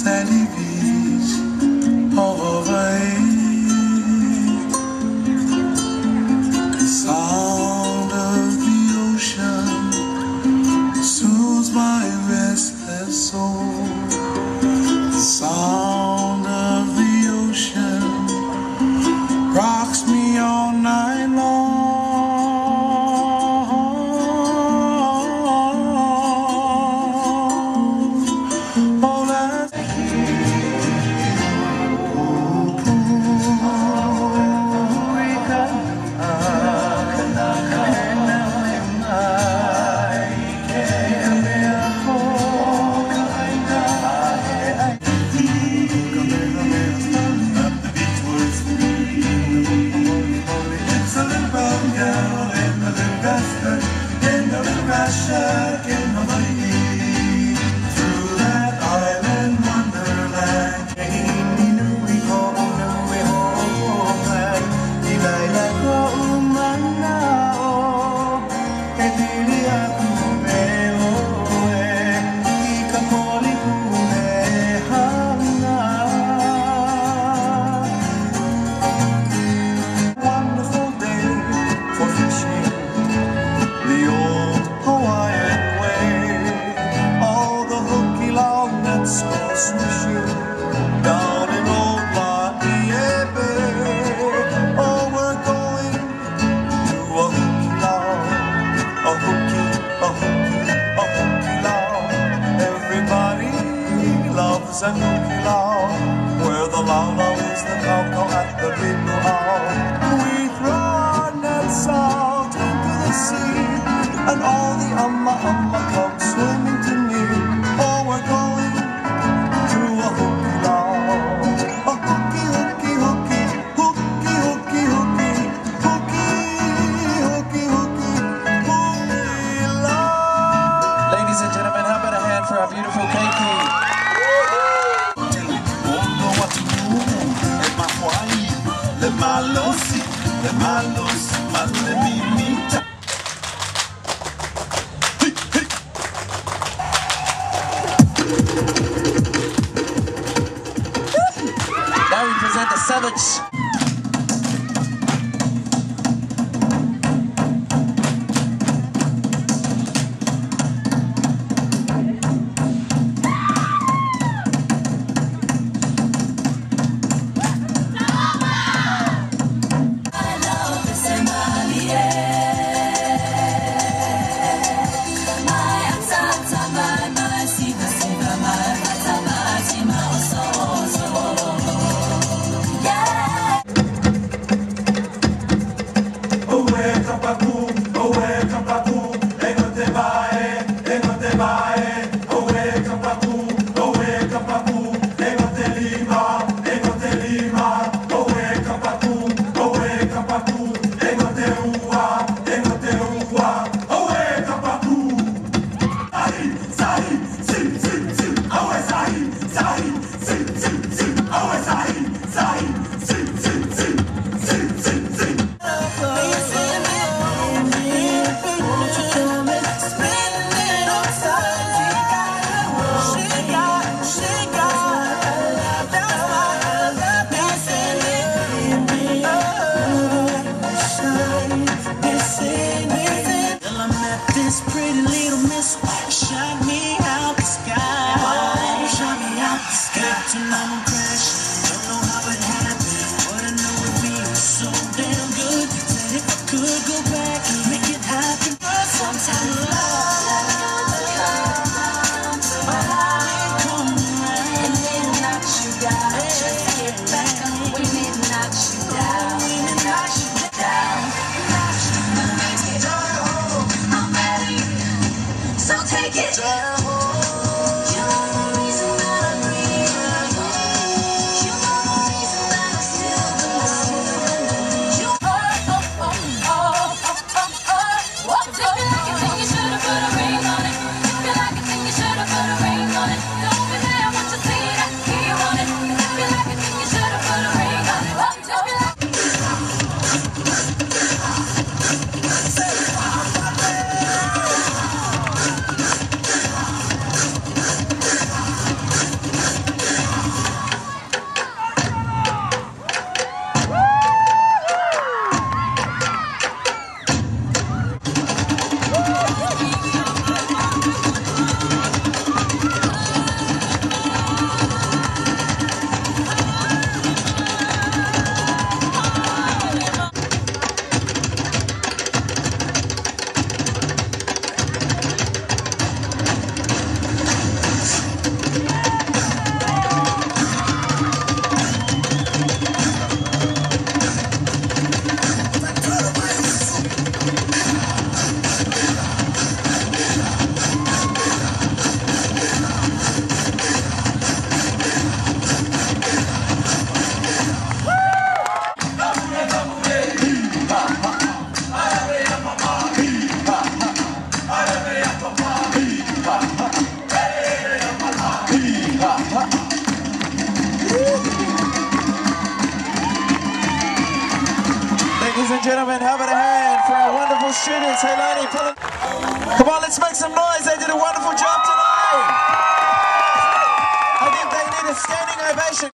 sandy beach of Hawaii. The sound of the ocean soothes my restless soul. The sound of the ocean rocks me all night long. Where the lala is the cocoa at the luau. We throw our nets out into the sea, and all the amma come swimming to me. Oh, we're going to a hooky lao. A hooky, hooky, hooky, hooky, hooky, hooky, hooky, hooky, hooky, hooky lao. Ladies and gentlemen, how about a hand for our beautiful Keiki? Le malos, malemimita. Now we present the Savage. Take it. Ladies and gentlemen, have a hand for our wonderful students. Hey, Lani, come on, let's make some noise. They did a wonderful job tonight. I think they need a standing ovation.